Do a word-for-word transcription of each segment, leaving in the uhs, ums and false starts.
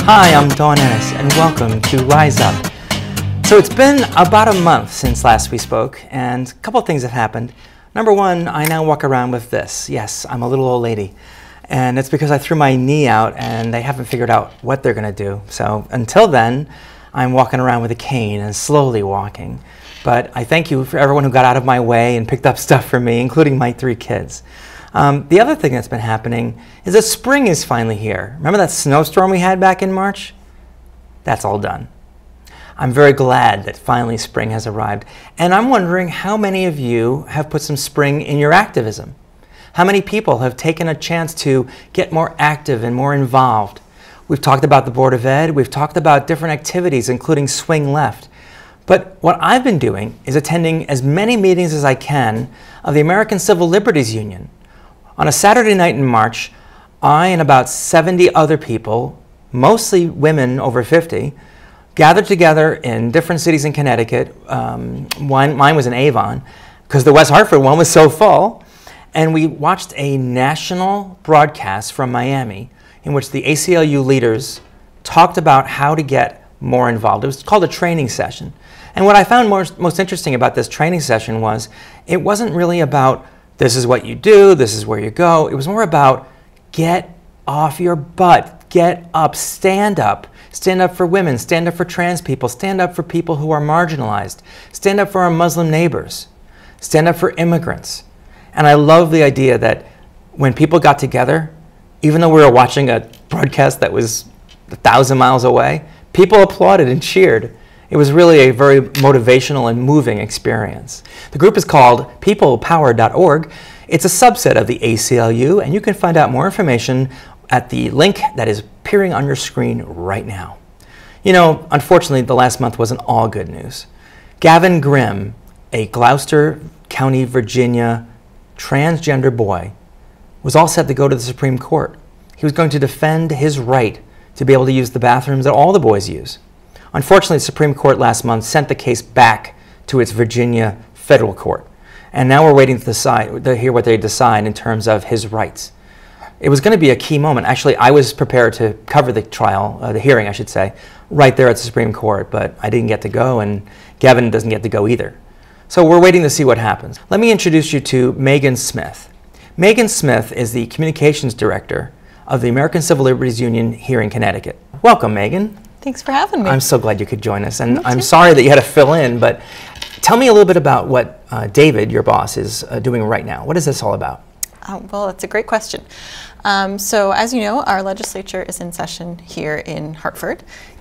Hi, I'm Don Ennis, and welcome to Rise Up. So it's been about a month since last we spoke, and a couple of things have happened. Number one, I now walk around with this. Yes, I'm a little old lady. And it's because I threw my knee out, and they haven't figured out what they're going to do. So until then, I'm walking around with a cane and slowly walking. But I thank you for everyone who got out of my way and picked up stuff for me, including my three kids. Um, the other thing that's been happening is that spring is finally here. Remember that snowstorm we had back in March? That's all done. I'm very glad that finally spring has arrived. And I'm wondering how many of you have put some spring in your activism? How many people have taken a chance to get more active and more involved? We've talked about the Board of Ed. We've talked about different activities, including Swing Left. But what I've been doing is attending as many meetings as I can of the American Civil Liberties Union. On a Saturday night in March, I and about seventy other people, mostly women over fifty, gathered together in different cities in Connecticut. Um, mine, mine was in Avon, because the West Hartford one was so full. And we watched a national broadcast from Miami in which the A C L U leaders talked about how to get more involved. It was called a training session. And what I found most, most interesting about this training session was it wasn't really about this is what you do, this is where you go. It was more about get off your butt, get up, stand up. Stand up for women, stand up for trans people, stand up for people who are marginalized, stand up for our Muslim neighbors, stand up for immigrants. And I love the idea that when people got together, even though we were watching a broadcast that was a thousand miles away, people applauded and cheered. It was really a very motivational and moving experience. The group is called people power dot org. It's a subset of the A C L U, and you can find out more information at the link that is appearing on your screen right now. You know, unfortunately, the last month wasn't all good news. Gavin Grimm, a Gloucester County, Virginia transgender boy, was all set to go to the Supreme Court. He was going to defend his right to be able to use the bathrooms that all the boys use. Unfortunately, the Supreme Court last month sent the case back to its Virginia federal court. And now we're waiting to decide, to hear what they decide in terms of his rights. It was going to be a key moment. Actually, I was prepared to cover the trial, uh, the hearing, I should say, right there at the Supreme Court, but I didn't get to go, and Gavin doesn't get to go either. So we're waiting to see what happens. Let me introduce you to Megan Smith. Megan Smith is the Communications Director of the American Civil Liberties Union here in Connecticut. Welcome, Megan. Thanks for having me. I'm so glad you could join us, and I'm sorry that you had to fill in, but tell me a little bit about what uh, David, your boss, is uh, doing right now. What is this all about? Uh, well, that's a great question. Um, so as you know, our legislature is in session here in Hartford,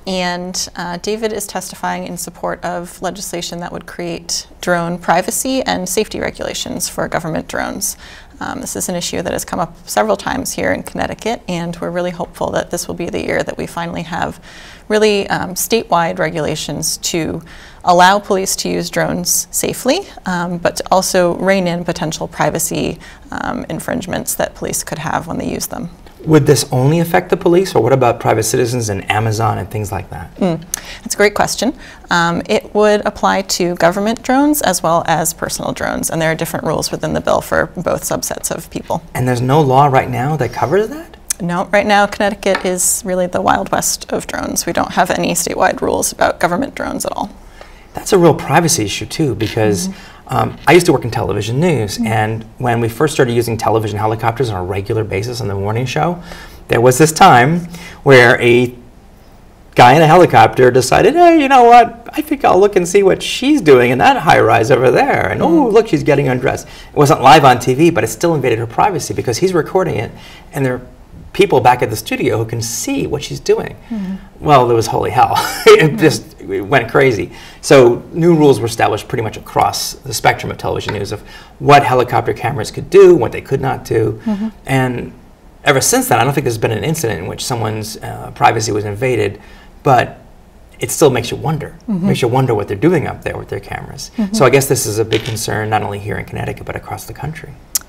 and uh, David is testifying in support of legislation that would create drone privacy and safety regulations for government drones. Um, this is an issue that has come up several times here in Connecticut, and we're really hopeful that this will be the year that we finally have really um, statewide regulations to allow police to use drones safely, um, but to also rein in potential privacy um, infringements that police could have when they use them. Would this only affect the police, or what about private citizens and Amazon and things like that? Mm, that's a great question. Um, it would apply to government drones as well as personal drones, and there are different rules within the bill for both subsets of people. And there's no law right now that covers that? No, right now Connecticut is really the Wild West of drones. We don't have any statewide rules about government drones at all. That's a real privacy issue too, because mm-hmm. um, I used to work in television news, mm-hmm. and when we first started using television helicopters on a regular basis on the morning show, there was this time where a guy in a helicopter decided, hey, you know what, I think I'll look and see what she's doing in that high-rise over there, and mm-hmm. oh, look, she's getting undressed. It wasn't live on T V, but it still invaded her privacy because he's recording it, and there are people back at the studio who can see what she's doing. Mm-hmm. Well, there was holy hell. it mm-hmm. just it went crazy. So new rules were established pretty much across the spectrum of television news of what helicopter cameras could do, what they could not do. Mm-hmm. And ever since then, I don't think there's been an incident in which someone's uh, privacy was invaded, but it still makes you wonder. Mm-hmm. Makes you wonder what they're doing up there with their cameras. Mm-hmm. So I guess this is a big concern not only here in Connecticut, but across the country.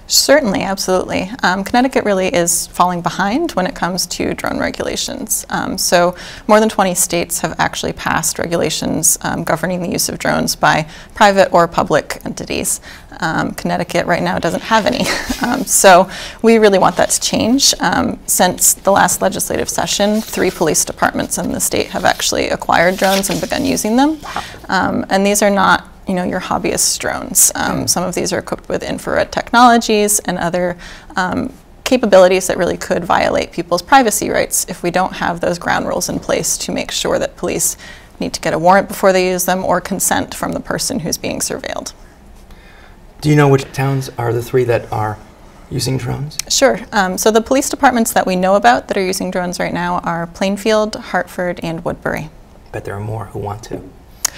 Certainly, absolutely. Um, Connecticut really is falling behind when it comes to drone regulations. Um, so more than twenty states have actually passed regulations um, governing the use of drones by private or public entities. Um, Connecticut right now doesn't have any. um, so we really want that to change. Um, since the last legislative session, three police departments in the state have actually acquired drones and begun using them. Um, and these are not you know, your hobbyist drones. Um, some of these are equipped with infrared technologies and other um, capabilities that really could violate people's privacy rights if we don't have those ground rules in place to make sure that police need to get a warrant before they use them or consent from the person who's being surveilled. Do you know which towns are the three that are using drones? Sure. Um, so the police departments that we know about that are using drones right now are Plainfield, Hartford, and Woodbury. But there are more who want to.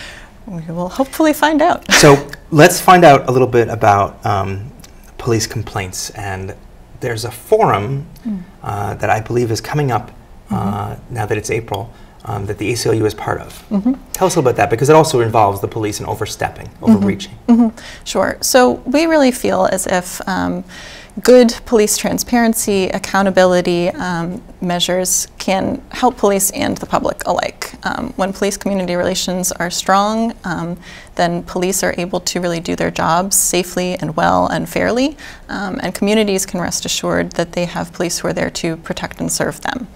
We will hopefully find out. So let's find out a little bit about um, police complaints. And there's a forum mm. uh, that I believe is coming up uh, mm-hmm. now that it's April um, that the A C L U is part of. Mm-hmm. Tell us a little about that, because it also involves the police and overstepping, overreaching. Mm-hmm. Mm-hmm. Sure. So we really feel as if um, good police transparency, accountability um, measures can help police and the public alike. Um, when police community relations are strong, um, then police are able to really do their jobs safely and well and fairly, um, and communities can rest assured that they have police who are there to protect and serve them.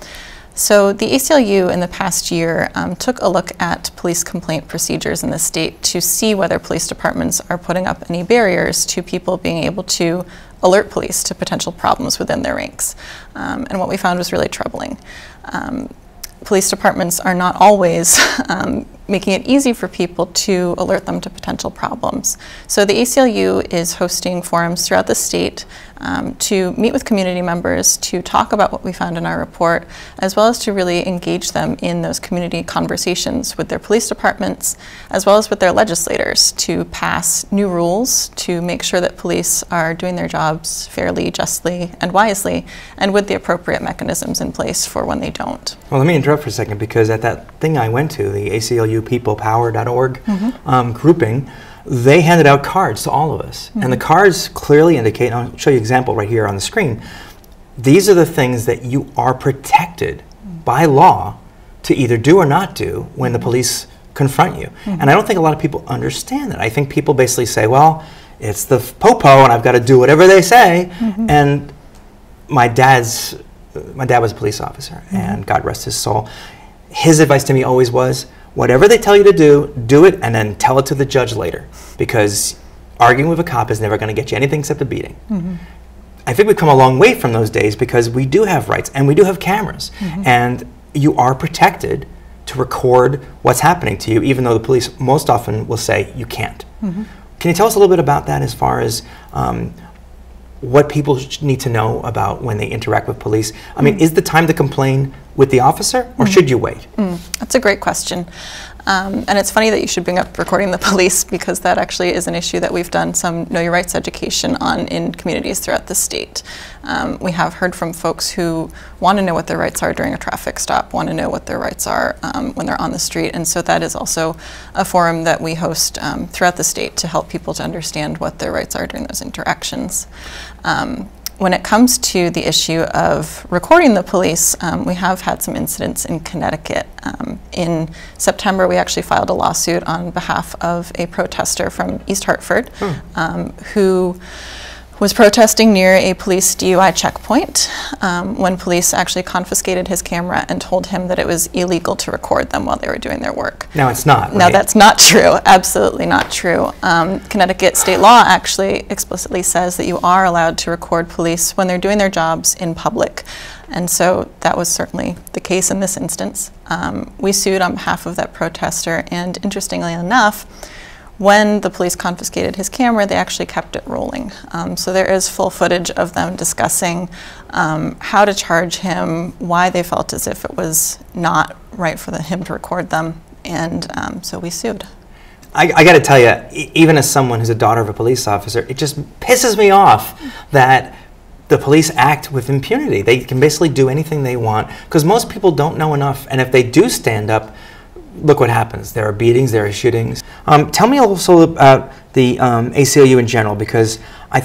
So the A C L U in the past year um, took a look at police complaint procedures in the state to see whether police departments are putting up any barriers to people being able to alert police to potential problems within their ranks. Um, and what we found was really troubling. Um, police departments are not always um, making it easy for people to alert them to potential problems. So the A C L U is hosting forums throughout the state um, to meet with community members, to talk about what we found in our report, as well as to really engage them in those community conversations with their police departments, as well as with their legislators, to pass new rules to make sure that police are doing their jobs fairly, justly, and wisely, and with the appropriate mechanisms in place for when they don't. Well, let me interrupt for a second, because at that thing I went to, the A C L U people power dot org mm-hmm. um, grouping, they handed out cards to all of us. Mm-hmm. And the cards clearly indicate, and I'll show you an example right here on the screen, these are the things that you are protected mm-hmm. by law to either do or not do when the police confront you. Mm-hmm. And I don't think a lot of people understand that. I think people basically say, well, it's the popo and I've got to do whatever they say. Mm-hmm. And my dad's, my dad was a police officer, mm-hmm. and God rest his soul. His advice to me always was, whatever they tell you to do, do it, and then tell it to the judge later, because arguing with a cop is never going to get you anything except a beating. Mm-hmm. I think we've come a long way from those days, because we do have rights and we do have cameras, mm-hmm. and you are protected to record what's happening to you, even though the police most often will say you can't. Mm-hmm. Can you tell us a little bit about that, as far as um, what people need to know about when they interact with police? I mean, mm. is the time to complain with the officer, or mm. should you wait? Mm. That's a great question. Um, and it's funny that you should bring up recording the police, because that actually is an issue that we've done some Know Your Rights education on in communities throughout the state. Um, we have heard from folks who want to know what their rights are during a traffic stop, want to know what their rights are um, when they're on the street, and so that is also a forum that we host um, throughout the state to help people to understand what their rights are during those interactions. Um, When it comes to the issue of recording the police, um, we have had some incidents in Connecticut. Um, in September, we actually filed a lawsuit on behalf of a protester from East Hartford hmm. um, who was protesting near a police D U I checkpoint um, when police actually confiscated his camera and told him that it was illegal to record them while they were doing their work. Now it's not, right? No, that's not true. Absolutely not true. Um, Connecticut state law actually explicitly says that you are allowed to record police when they're doing their jobs in public. And so that was certainly the case in this instance. Um, we sued on behalf of that protester, and interestingly enough, when the police confiscated his camera, they actually kept it rolling. Um, so there is full footage of them discussing um, how to charge him, why they felt as if it was not right for the, him to record them, and um, so we sued. I, I got to tell you, e even as someone who's a daughter of a police officer, it just pisses me off that the police act with impunity. They can basically do anything they want, because most people don't know enough, and if they do stand up, look what happens. There are beatings, there are shootings. Um, tell me also about the um, A C L U in general, because I think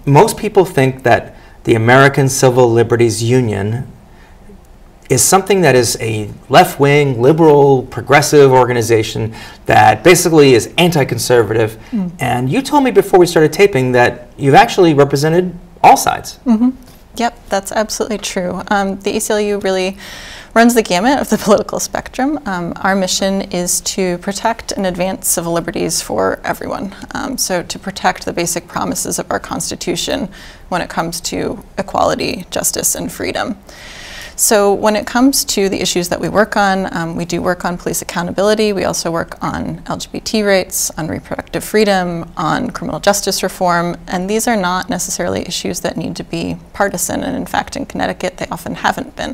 most people think that the American Civil Liberties Union is something that is a left-wing, liberal, progressive organization that basically is anti-conservative. Mm. And you told me before we started taping that you've actually represented all sides. Mm-hmm. Yep, that's absolutely true. Um, the A C L U really runs the gamut of the political spectrum. Um, our mission is to protect and advance civil liberties for everyone. Um, so to protect the basic promises of our Constitution when it comes to equality, justice, and freedom. So when it comes to the issues that we work on, um, we do work on police accountability. We also work on L G B T rights, on reproductive freedom, on criminal justice reform, and these are not necessarily issues that need to be partisan, and in fact in Connecticut they often haven't been.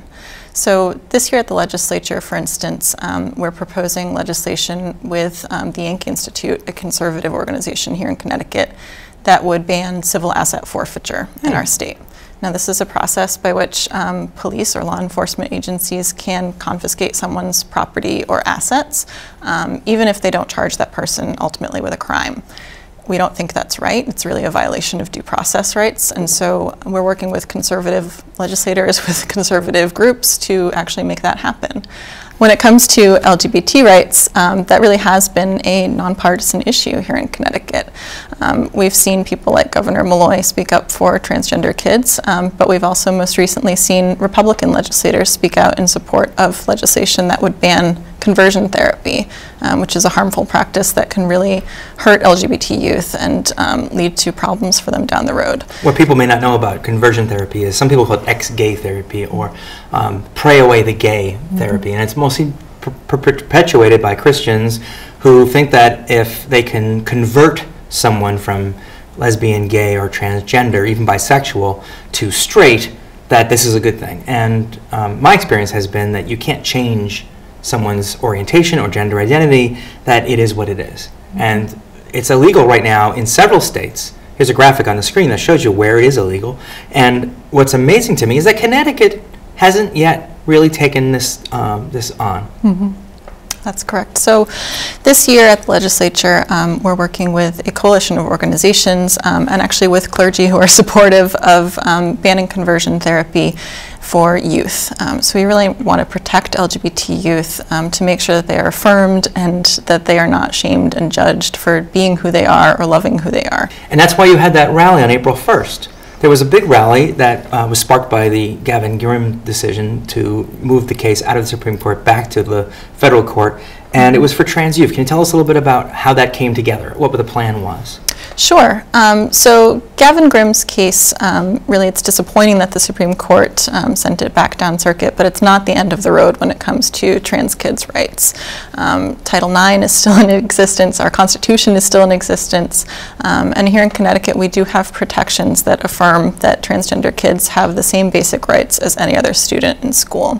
So this year at the legislature, for instance, um, we're proposing legislation with um, the Yankee Institute, a conservative organization here in Connecticut, that would ban civil asset forfeiture in mm. our state. Now, this is a process by which um, police or law enforcement agencies can confiscate someone's property or assets, um, even if they don't charge that person ultimately with a crime. We don't think that's right. It's really a violation of due process rights, and so we're working with conservative legislators, with conservative groups to actually make that happen. When it comes to L G B T rights, um, that really has been a nonpartisan issue here in Connecticut. Um, we've seen people like Governor Malloy speak up for transgender kids, um, but we've also most recently seen Republican legislators speak out in support of legislation that would ban conversion therapy, um, which is a harmful practice that can really hurt L G B T youth and um, lead to problems for them down the road. What people may not know about conversion therapy is some people call it ex-gay therapy or um, pray away the gay mm-hmm. therapy, and it's mostly per per perpetuated by Christians who think that if they can convert someone from lesbian, gay, or transgender, even bisexual, to straight, that this is a good thing. And um, my experience has been that you can't change someone's orientation or gender identity, that it is what it is. Mm-hmm. And it's illegal right now in several states. Here's a graphic on the screen that shows you where it is illegal. And what's amazing to me is that Connecticut hasn't yet really taken this, um, this on. Mm-hmm. That's correct. So this year at the legislature, um, we're working with a coalition of organizations um, and actually with clergy who are supportive of um, banning conversion therapy for youth. Um, so we really want to protect L G B T youth um, to make sure that they are affirmed and that they are not shamed and judged for being who they are or loving who they are. And that's why you had that rally on April first. There was a big rally that uh, was sparked by the Gavin Grimm decision to move the case out of the Supreme Court back to the federal court, and it was for trans youth. Can you tell us a little bit about how that came together, what the plan was? Sure. Um, so Gavin Grimm's case, um, really it's disappointing that the Supreme Court um, sent it back down circuit, but it's not the end of the road when it comes to trans kids' rights. Um, Title nine is still in existence, our Constitution is still in existence, um, and here in Connecticut we do have protections that affirm that transgender kids have the same basic rights as any other student in school.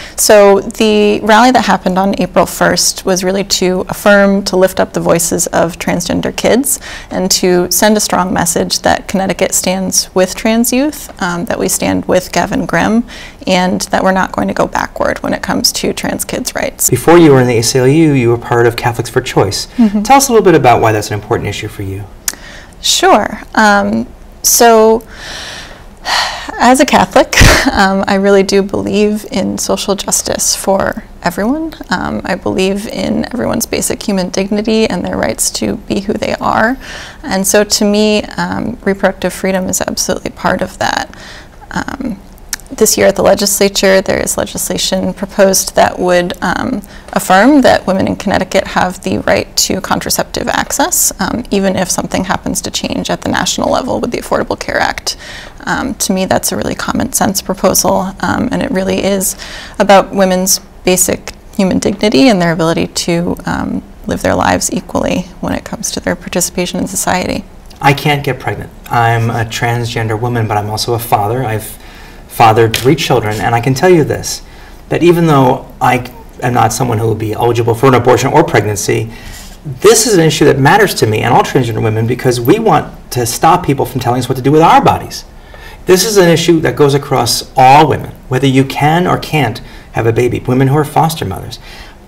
So the rally that happened on April first was really to affirm, to lift up the voices of transgender kids, and to to send a strong message that Connecticut stands with trans youth, um, that we stand with Gavin Grimm, and that we're not going to go backward when it comes to trans kids' rights. Before you were in the A C L U, you were part of Catholics for Choice. Mm-hmm. Tell us a little bit about why that's an important issue for you. Sure. Um, so, as a Catholic, um, I really do believe in social justice for everyone. Um, I believe in everyone's basic human dignity and their rights to be who they are. And so to me, um, reproductive freedom is absolutely part of that. Um, this year at the legislature, there is legislation proposed that would um, affirm that women in Connecticut have the right to contraceptive access, um, even if something happens to change at the national level with the Affordable Care Act. Um, to me, that's a really common sense proposal, um, and it really is about women's basic human dignity and their ability to um, live their lives equally when it comes to their participation in society. I can't get pregnant. I'm a transgender woman, but I'm also a father. I've fathered three children, and I can tell you this, that even though I am not someone who will be eligible for an abortion or pregnancy, this is an issue that matters to me and all transgender women because we want to stop people from telling us what to do with our bodies. This is an issue that goes across all women, whether you can or can't have a baby, women who are foster mothers.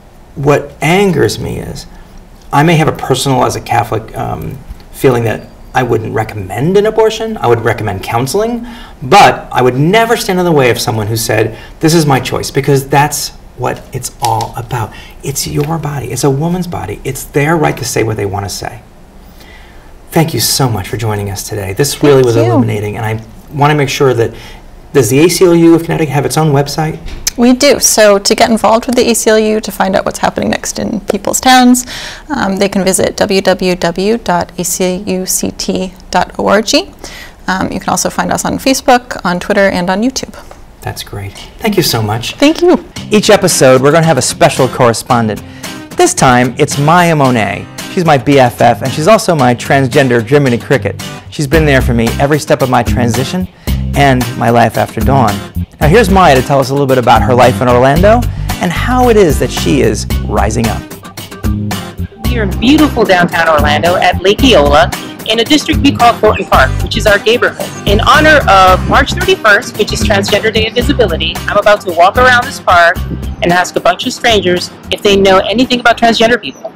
What angers me is I may have a personal, as a Catholic, um, feeling that I wouldn't recommend an abortion. I would recommend counseling, but I would never stand in the way of someone who said, this is my choice, because that's what it's all about. It's your body. It's a woman's body. It's their right to say what they want to say. Thank you so much for joining us today. This really was illuminating, and I want to make sure that, does the A C L U of Connecticut have its own website? We do. So to get involved with the A C L U, to find out what's happening next in people's towns, um, they can visit w w w dot a c u c t dot org. Um, you can also find us on Facebook, on Twitter, and on YouTube. That's great. Thank you so much. Thank you. Each episode, we're going to have a special correspondent. This time, it's Maya Monet. She's my B F F, and she's also my transgender Jiminy Cricket. She's been there for me every step of my transition and my life after dawn. Now here's Maya to tell us a little bit about her life in Orlando and how it is that she is rising up. We're in beautiful downtown Orlando at Lake Eola in a district we call Thornton Park, which is our neighborhood. In honor of March thirty-first, which is Transgender Day of Visibility, I'm about to walk around this park and ask a bunch of strangers if they know anything about transgender people.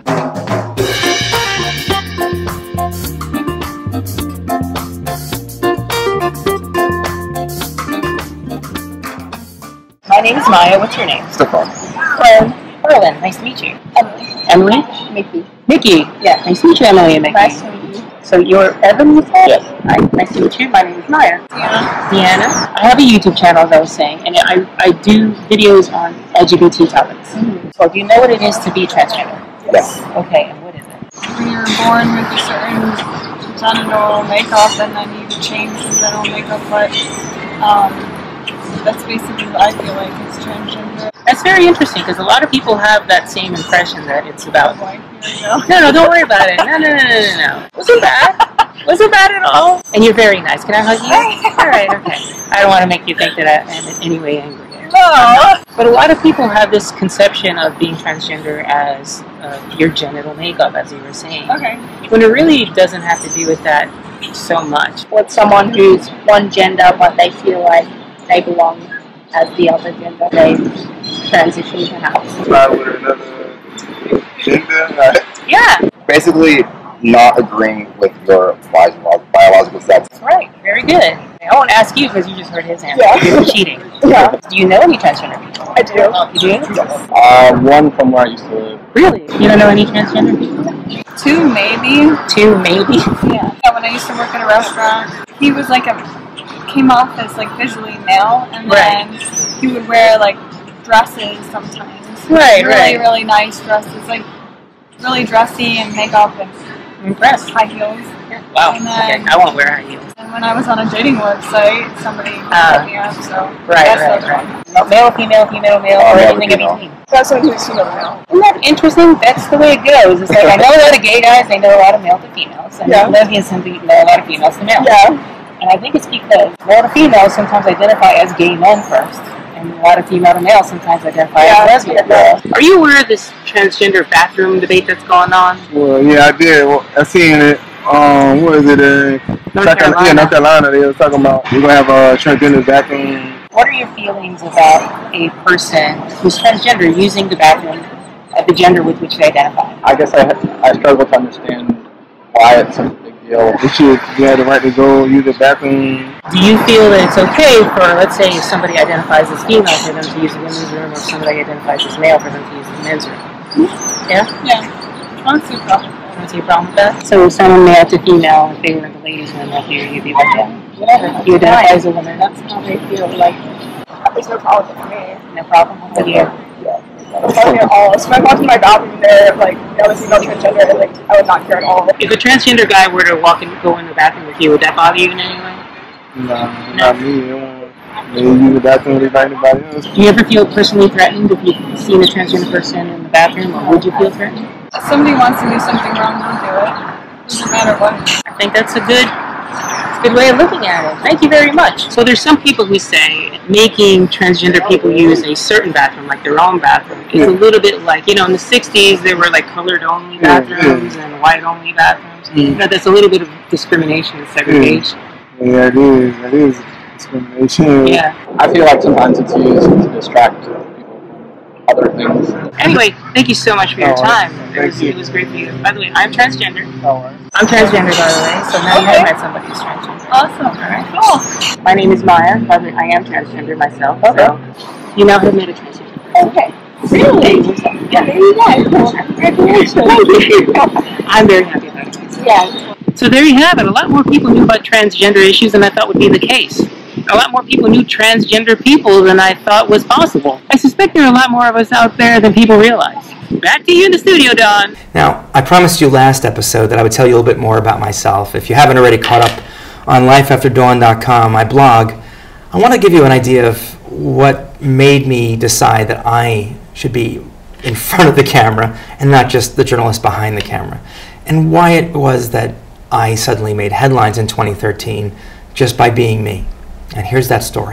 My name is Maya. What's your name? Stefan. Harlan. Harlan. Nice to meet you. Emily. Emily? Mickey. Mickey. Yeah. Nice to meet you, Emily and Mickey. Nice to meet you. So you're Evan, you said? Yes. Hi. Nice to meet you. My name is Maya. Deanna. Deanna. I have a YouTube channel, as I was saying, and I, I do videos on L G B T topics. Mm-hmm. So do you know what it is to be transgender? Yes. Okay. And what is it? When you're born with a certain genital makeup and then you change the genital makeup, but um, that's basically what I feel like is transgender. That's very interesting because a lot of people have that same impression that it's about. Like, here we go. No, no, don't worry about it. No, no, no, no, no, no. Wasn't bad. Wasn't bad at all. And you're very nice. Can I hug you? All right, okay. I don't want to make you think that I am in any way angry. No. But a lot of people have this conception of being transgender as uh, your genital makeup, as you were saying. Okay. When it really doesn't have to do with that so much. With someone who's one gender but they feel like they belong as the other gender, they transition perhaps. Try with another gender. Yeah. Basically, not agreeing with your biological sex. That's right. Very good. I won't ask you because you just heard his answer. Yeah. You're cheating. Yeah. Do you know any transgender people? I do. You do? Uh, one from where I used to live. Really? You don't know any transgender people? Two, maybe. Two, maybe. Yeah. Yeah. When I used to work at a restaurant, he was like a came off as like visually male, and then Right. he would wear like dresses sometimes. Right, really, right. really nice dresses, like really dressy and makeup and I'm impressed. high heels. Wow. And Okay. then- I won't wear high heels. And when I was on a dating website, somebody Ah. hit me up, so Right, that's right, the right. one. No, male, female, female, male, Oh, or male, anything in female. between. That's someone who's female now. Isn't that interesting? That's the way it goes. It's like I know a lot of gay guys, they know a lot of male to females, and Yeah. lesbians know a lot of females to males. Yeah. And I think it's because male to females sometimes identify as gay men first, and a lot of female to males sometimes identify Yeah, as lesbian. yeah. Are you aware of this transgender bathroom debate that's going on? Well, yeah, I did. Well, I seen it. Um, what is it? Uh, North South Carolina. Carolina. Yeah, North Carolina. They were talking about we're gonna have a transgender bathroom. What are your feelings about a person who's transgender using the bathroom of the gender with which they identify? I guess I I struggle to understand why it's such a big deal. You should. You have the right to go use the bathroom. Do you feel that it's okay for, let's say, if somebody identifies as female, for them to use the women's room, or somebody identifies as male, for them to use the men's room? Yeah? Yeah. I don't see a problem. I don't see a problem with that. So if someone male to female, if they were in the ladies' room up here, you'd be like, yeah, whatever. You identify as a woman. That's how they feel like. There's no problem with me. No problem with you. I'm not care at all. So if I walked in my bathroom there, like, I was female transgender, like, I would not care at all. If a transgender guy were to walk and go in the bathroom with you, would that bother you in any way? Nah, not me. They won't. They use the bathroom with anybody else. Do you ever feel personally threatened if you've seen a transgender person in the bathroom, or would you feel threatened? If somebody wants to do something wrong, they'll do it. Doesn't matter what. I think that's a good, it's a good way of looking at it. Thank you very much. So there's some people who say making transgender people use a certain bathroom, like their own bathroom, is a little bit like, you know, in the sixties there were like colored only bathrooms and white only bathrooms. You know, that's a little bit of discrimination and segregation. Yeah, it is. It is discrimination. Yeah. I feel like sometimes it's used to distract people from other things. Anyway, thank you so much for your Oh, time. It was, you. it was great for you. By the way, I'm transgender. All right. I'm transgender, by the way, so now Okay. you have met somebody who's transgender. Awesome. Alright. Cool. My name is Maya. By the way, I am transgender myself, Okay. so you now have met a transgender. Okay. Really? Yeah. There you go. Congratulations. Thank you. I'm very happy about it. Yeah. So there you have it. A lot more people knew about transgender issues than I thought would be the case. A lot more people knew transgender people than I thought was possible. I suspect there are a lot more of us out there than people realize. Back to you in the studio, Don. Now, I promised you last episode that I would tell you a little bit more about myself. If you haven't already caught up on life after dawn dot com, my blog, I want to give you an idea of what made me decide that I should be in front of the camera and not just the journalist behind the camera, and why it was that I suddenly made headlines in twenty thirteen just by being me. And here's that story.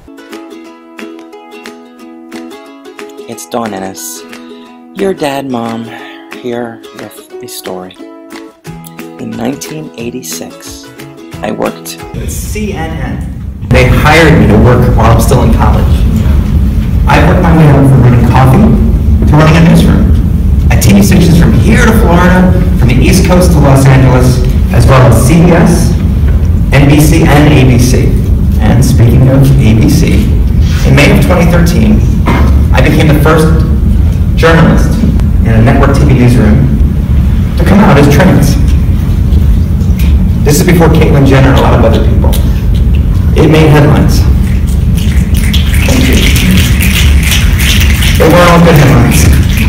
It's Dawn Ennis, your dad, Mom, here with a story. In nineteen eighty-six, I worked with C N N. They hired me to work while I'm still in college. I worked my way up from running coffee to running a newsroom at T V stations from here to Florida, from the East Coast to Los Angeles, as well as C B S, N B C, and A B C. And speaking of A B C, in May of twenty thirteen, I became the first journalist in a network T V newsroom to come out as trans. This is before Caitlyn Jenner and a lot of other people. It made headlines. Thank you. They were all good headlines.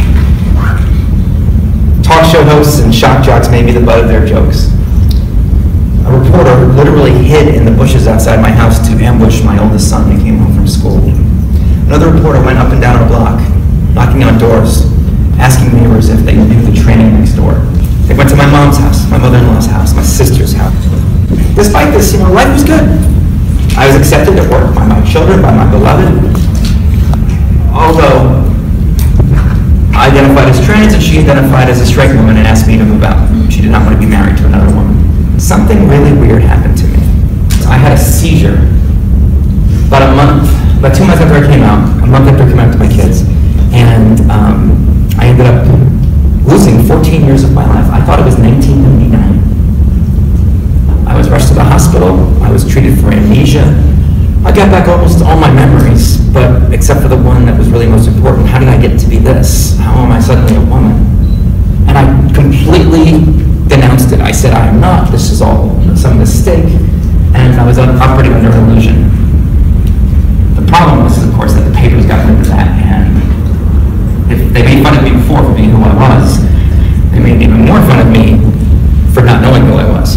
Talk show hosts and shock jocks made me the butt of their jokes. A reporter literally hid in the bushes outside my house to ambush my oldest son when he came home from school. Another reporter went up and down a block, knocking on doors, asking neighbors if they knew the tranny next door. They went to my mom's house, my mother-in-law's house, my sister's house. Despite this, you know, life was good. I was accepted at work by my children, by my beloved. Although I identified as trans and she identified as a straight woman and asked me to move out. She did not want to be married to another woman. Something really weird happened to me. I had a seizure about a month, about two months after I came out, a month after I came out to my kids, and um, I ended up losing fourteen years of my life. I thought it was nineteen ninety-nine. I was rushed to the hospital. I was treated for amnesia. I got back almost all my memories, but except for the one that was really most important. How did I get to be this? How am I suddenly a woman? And I completely denounced it. I said, I am not. This is all some mistake. And I was operating under an illusion. The problem was, of course, that the papers got rid of that. And if they made fun of me before for being who I was, they made even more fun of me for not knowing who I was.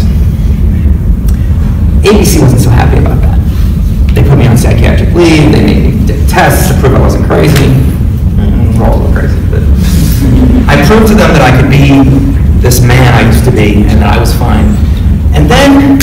A B C wasn't so happy about that. They put me on psychiatric leave. They made me take tests to prove I wasn't crazy. Mm, we're all a little crazy, but I proved to them that I could be this man I used to be, and that I was fine. And then,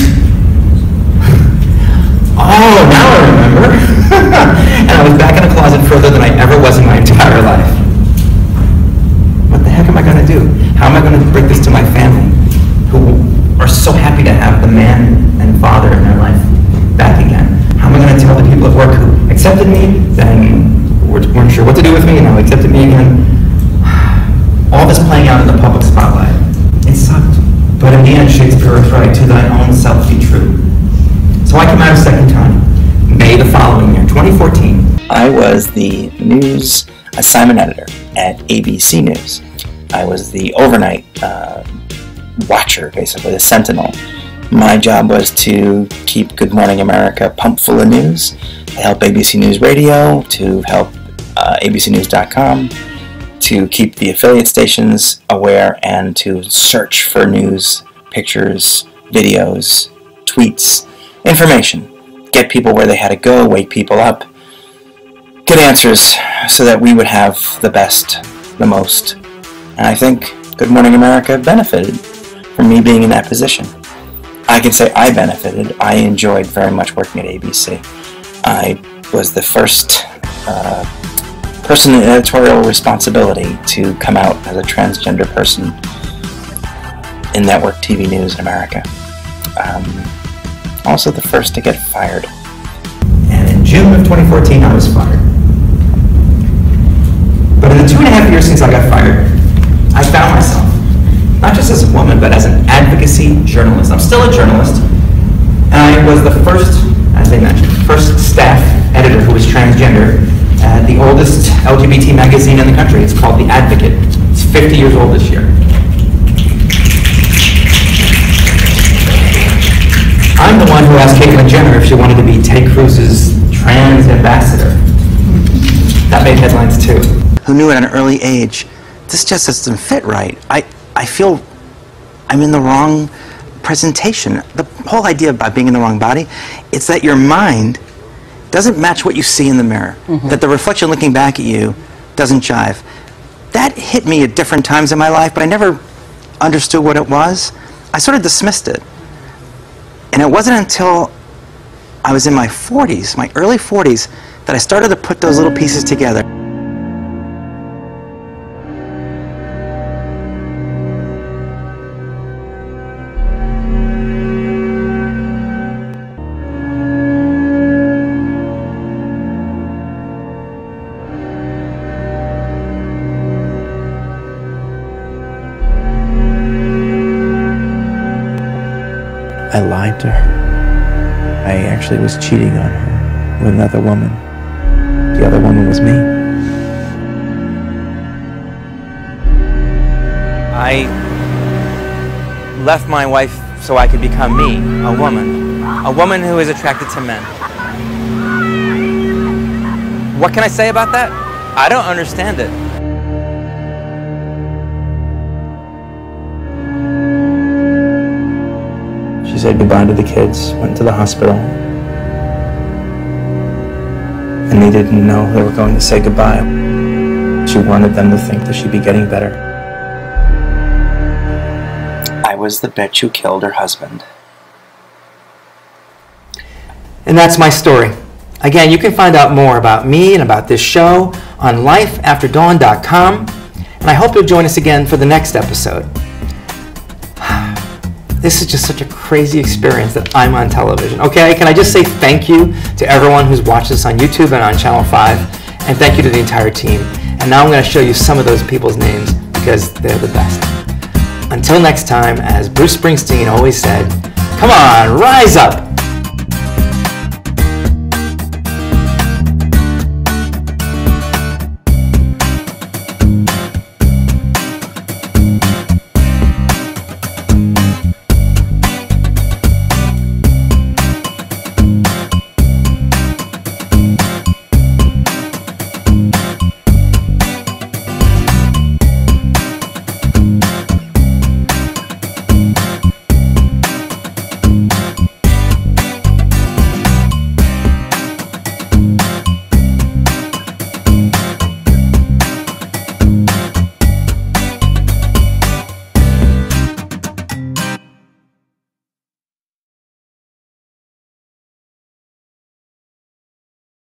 oh, now I remember. And I was back in a closet further than I ever was in my entire life. What the heck am I going to do? How am I going to break this to my family, who are so happy to have the man and father in their life back again? How am I going to tell the people at work who accepted me, then weren't sure what to do with me, and now accepted me again? All this playing out in the public spotlight. It sucked. But in the end, Shakespeare was right, to thine own self be true. So I came out a second time, May the following year, twenty fourteen. I was the news assignment editor at A B C News. I was the overnight uh, watcher, basically, the sentinel. My job was to keep Good Morning America pumped full of news, to help A B C News Radio, to help uh, A B C news dot com, to keep the affiliate stations aware, and to search for news, pictures, videos, tweets, information. Get people where they had to go, wake people up, get answers so that we would have the best, the most. And I think Good Morning America benefited from me being in that position. I can say I benefited. I enjoyed very much working at A B C. I was the first uh, person in editorial responsibility to come out as a transgender person in network T V news in America. Um, also the first to get fired. And in June of twenty fourteen, I was fired. the two and a half years since I got fired, I found myself, not just as a woman, but as an advocacy journalist. I'm still a journalist, and I was the first, as they mentioned, first staff editor who was transgender at the oldest L G B T magazine in the country. It's called The Advocate. It's fifty years old this year. I'm the one who asked Caitlyn Jenner if she wanted to be Ted Cruz's trans ambassador. That made headlines too. Who knew at an early age, this just doesn't fit right. I, I feel I'm in the wrong presentation. The whole idea about being in the wrong body, it's that your mind doesn't match what you see in the mirror. Mm-hmm. That the reflection looking back at you doesn't jive. That hit me at different times in my life, but I never understood what it was. I sort of dismissed it. And it wasn't until I was in my forties, my early forties, that I started to put those little pieces together. I lied to her. I actually was cheating on her with another woman. The other woman was me. I left my wife so I could become me, a woman. A woman who is attracted to men. What can I say about that? I don't understand it. She said goodbye to the kids, went to the hospital, and they didn't know they were going to say goodbye. She wanted them to think that she'd be getting better. I was the bitch who killed her husband. And that's my story. Again, you can find out more about me and about this show on life after dawn dot com, and I hope you'll join us again for the next episode. This is just such a crazy experience that I'm on television. Okay, can I just say thank you to everyone who's watched this on YouTube and on Channel five, and thank you to the entire team. And now I'm going to show you some of those people's names because they're the best. Until next time, as Bruce Springsteen always said, come on, rise up!